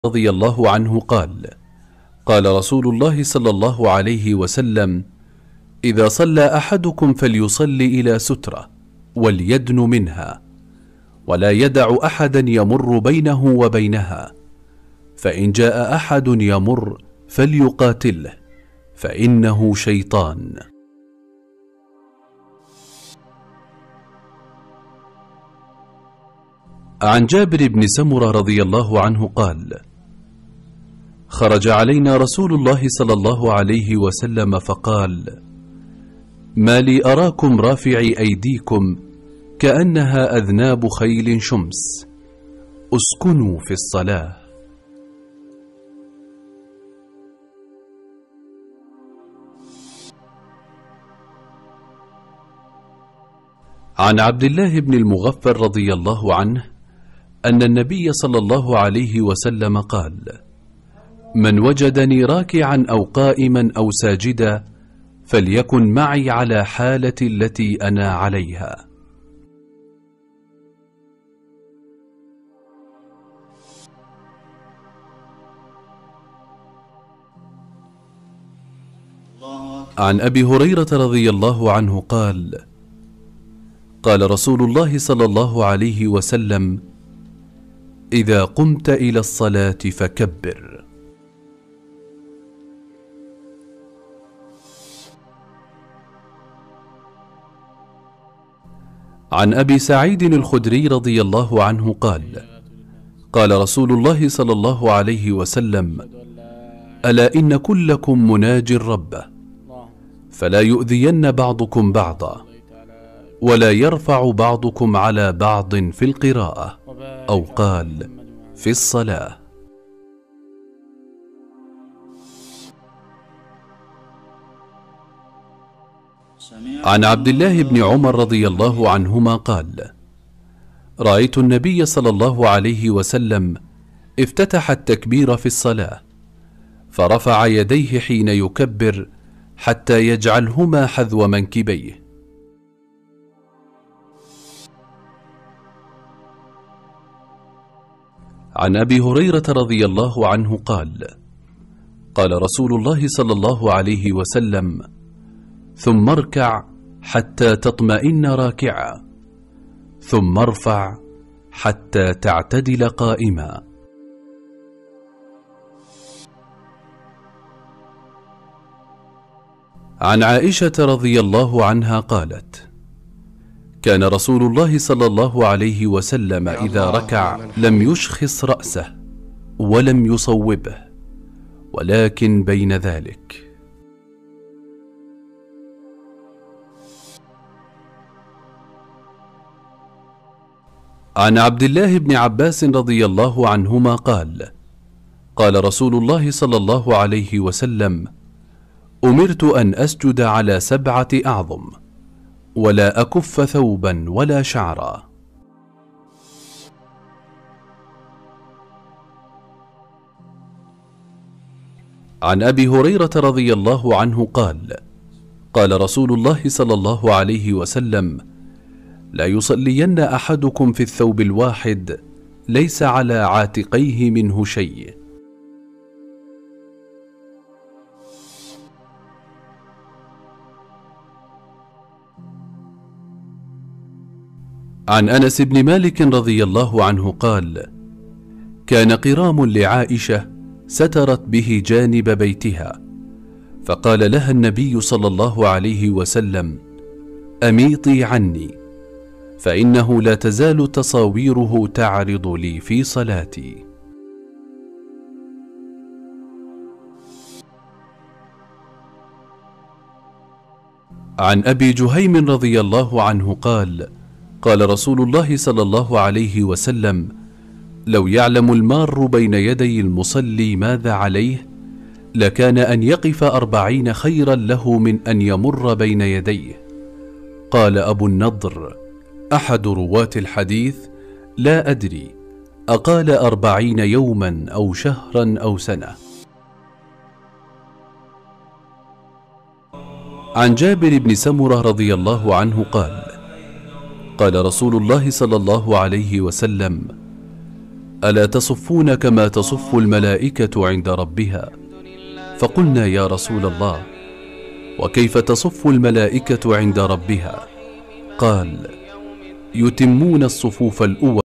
رضي الله عنه قال: قال رسول الله صلى الله عليه وسلم: إذا صلى أحدكم فليصلي إلى سترة وليدن منها، ولا يدع أحدا يمر بينه وبينها، فإن جاء أحد يمر فليقاتله فإنه شيطان. عن جابر بن سمرة رضي الله عنه قال: خرج علينا رسول الله صلى الله عليه وسلم فقال: ما لي أراكم رافعي أيديكم كأنها أذناب خيل شمس، اسكنوا في الصلاة. عن عبد الله بن المغفر رضي الله عنه أن النبي صلى الله عليه وسلم قال: من وجدني راكعا أو قائما أو ساجدا فليكن معي على حالتي التي أنا عليها. عن أبي هريرة رضي الله عنه قال: قال رسول الله صلى الله عليه وسلم: إذا قمت إلى الصلاة فكبر. عن أبي سعيد الخدري رضي الله عنه قال: قال رسول الله صلى الله عليه وسلم: ألا إن كلكم مناج ربه، فلا يؤذين بعضكم بعضا، ولا يرفع بعضكم على بعض في القراءة، أو قال في الصلاة. عن عبد الله بن عمر رضي الله عنهما قال: رأيت النبي صلى الله عليه وسلم افتتح التكبير في الصلاة، فرفع يديه حين يكبر حتى يجعلهما حذو منكبيه. عن أبي هريرة رضي الله عنه قال: قال رسول الله صلى الله عليه وسلم: ثم اركع حتى تطمئن راكعا، ثم ارفع حتى تعتدل قائما. عن عائشة رضي الله عنها قالت: كان رسول الله صلى الله عليه وسلم إذا ركع لم يشخص رأسه ولم يصوبه، ولكن بين ذلك. عن عبد الله بن عباس رضي الله عنهما قال: قال رسول الله صلى الله عليه وسلم: أمرت أن أسجد على 7 أعظم، ولا أكف ثوبا ولا شعرا. عن أبي هريرة رضي الله عنه قال: قال رسول الله صلى الله عليه وسلم: لا يصلين أحدكم في الثوب الواحد ليس على عاتقيه منه شيء. عن أنس بن مالك رضي الله عنه قال: كان قرام لعائشة سترت به جانب بيتها، فقال لها النبي صلى الله عليه وسلم: أميطي عني، فإنه لا تزال تصاويره تعرض لي في صلاتي. عن أبي جهيم رضي الله عنه قال: قال رسول الله صلى الله عليه وسلم: لو يعلم المار بين يدي المصلي ماذا عليه لكان أن يقف 40 خيرا له من أن يمر بين يديه. قال أبو النضر أحد رواة الحديث: لا أدري أقال 40 يوما أو شهرا أو سنة. عن جابر بن سمرة رضي الله عنه قال: قال رسول الله صلى الله عليه وسلم: ألا تصفون كما تصف الملائكة عند ربها؟ فقلنا يا رسول الله: وكيف تصف الملائكة عند ربها؟ قال: يتمون الصفوف الأول